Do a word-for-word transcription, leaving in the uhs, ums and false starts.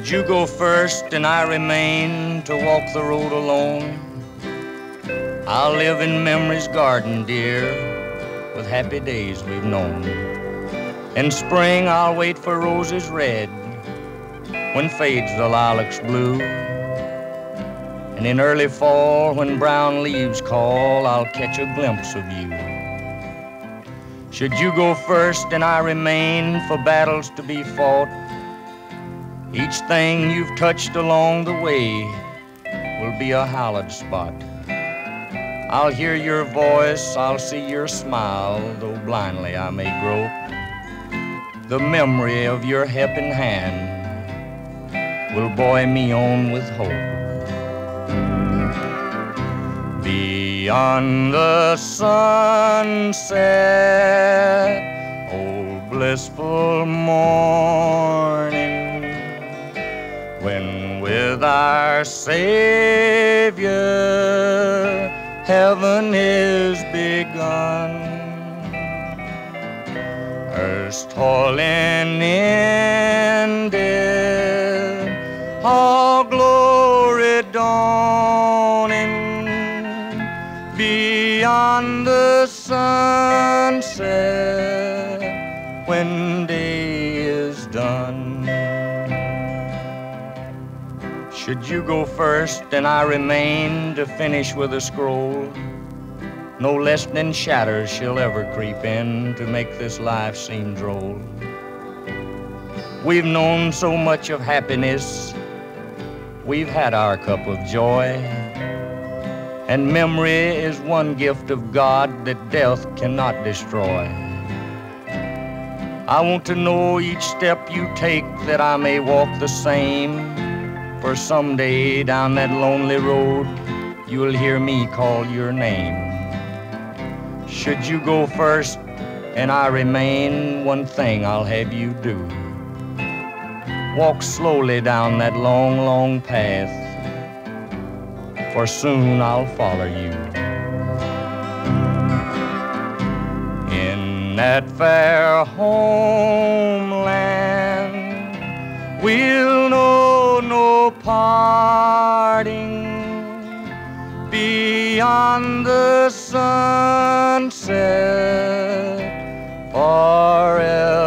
Should you go first and I remain to walk the road alone, I'll live in memory's garden, dear, with happy days we've known. In spring I'll wait for roses red, when fades the lilac's blue. And in early fall, when brown leaves call, I'll catch a glimpse of you. Should you go first and I remain for battles to be fought, each thing you've touched along the way will be a hallowed spot. I'll hear your voice, I'll see your smile, though blindly I may grope. The memory of your helping hand will buoy me on with hope. Beyond the sunset, oh blissful morning, when with our Savior heaven is begun, earth's toiling ended, all glory dawning. Beyond the sunset, when day is done. Should you go first and I remain to finish with a scroll, no less than shadows shall ever creep in to make this life seem droll. We've known so much of happiness, we've had our cup of joy, and memory is one gift of God that death cannot destroy. I want to know each step you take that I may walk the same, for someday down that lonely road you'll hear me call your name. Should you go first and I remain, one thing I'll have you do: walk slowly down that long, long path, for soon I'll follow you. In that fair homeland we'll know no parting. Beyond the sunset forever